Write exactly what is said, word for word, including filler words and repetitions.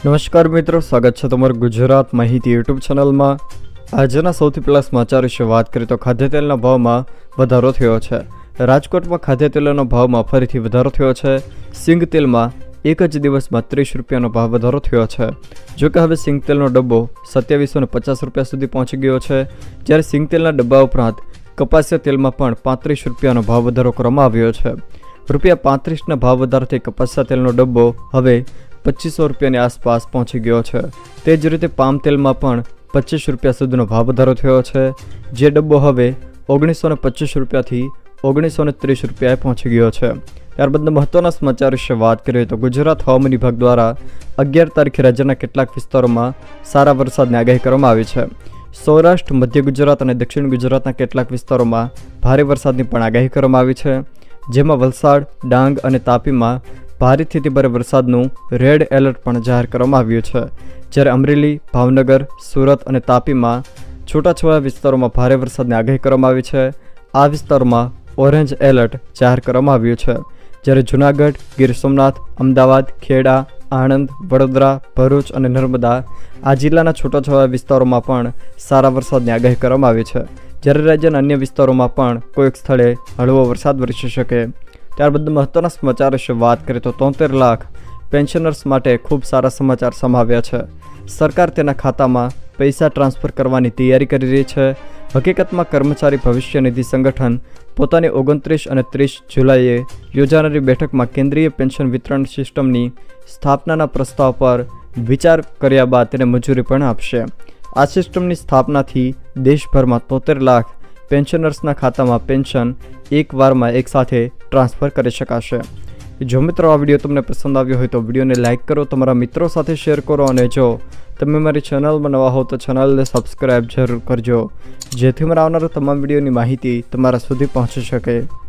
नमस्कार मित्रों, स्वागत है तमारू गुजरात माहिती यूट्यूब चेनल में। आजना सौथी पहला समाचार विषे बात करिए तो खाद्य तेलना भाव में वधारो थयो छे। राजकोट में खाद्य तेलना भाव में फरीथी वधारो थयो छे। सींग तेल में एक ज दिवस में तीस रुपया भाव वधारो थयो छे। जो कि हवे सींग तेलनो डब्बो सत्यावीसो ने पचास रुपया सुधी पहोंची गयो छे। ज्यारे सींग तेलना डब्बा उपरांत कपासिया तेल में पण पैंतीस रुपया भाव वधारो करवामां आव्यो छे। रुपया पैंतीस ना भाव वधारथी कपासिया तेलनो डब्बो हवे पच्चीस सौ रुपया आसपास पहुंची गयो छे। ते ज रीते पाम तेल में पण पच्चीस रुपया सुधीनो भाव वधारो थयो छे। जे डब्बो हवे ओगनीस सौ पच्चीस रुपया थी ओगनीस सौ तीस रुपया पहुंची गयो छे। त्यारबाद महत्वना समाचार विषे बात करिए तो गुजरात हवामान विभाग द्वारा अगियार तारीखे राज्यना केटलाक विस्तारों सारा वरसादनी आगाही करवामां आवी छे। सौराष्ट्र, मध्य गुजरात और दक्षिण गुजरातना केटलाक विस्तारों में भारे वरसादनी पण आगाही करवामां आवी छे। जेमां वलसाड, डांग और तापी में भारी थी भारे वरसादનું रेड एलर्ट पण जाहिर करवामां આવ્યું છે। જ્યારે અમરેલી, ભાવનગર, સુરત અને તાપીમાં છૂટાછવાયા વિસ્તારોમાં ભારે વરસાદની આગાહી કરવામાં આવી છે। આ વિસ્તારોમાં ઓરેન્જ એલર્ટ જાહેર કરવામાં આવ્યું છે। જ્યારે જૂનાગઢ, ગીર સોમનાથ, અમદાવાદ, ખેડા, આણંદ, વડોદરા, ભરૂચ અને નર્મદા આ જિલ્લાના છૂટાછવાયા વિસ્તારોમાં પણ સારા વરસાદની આગાહી કરવામાં આવી છે। જ્યારે રાજ્યના અન્ય વિસ્તારોમાં પણ કોઈક સ્થળે હળવો વરસાદ વરસી શકે। त्यारबाद महत्वना समाचार विषे बात करें तो तोतेर लाख पेन्शनर्स माटे खूब सारा समाचार समाव्या छे। सरकार तेना खाता में पैसा ट्रांसफर करवानी तैयारी करी रही है। हकीकत में कर्मचारी भविष्य निधि संगठन पोतानी ओगणत्रीस और तीस जुलाईए योजानारी बैठक में केंद्रीय पेन्शन वितरण सिस्टमनी स्थापना प्रस्ताव पर विचार कर्या बाद तेने मंजूरी पण आपशे। आ सिस्टमनी स्थापना थी देशभर में तोतेर लाख पेन्शनर्सना खाता में पेन्शन एक वार में एक साथ ट्रांसफर कर शकाशे। जो मित्रों आ विडियो तमने पसंद आव्यो होय तो विडियो ने लाइक करो, तमारा मित्रों साथे शेर करो और जो तमे मारी चेनल में नवा हो तो चेनल ने सब्सक्राइब जरूर करजो, जेथी मारा आवनारा तमाम विडियोनी माहिती तमारा सुधी पहोंची शके।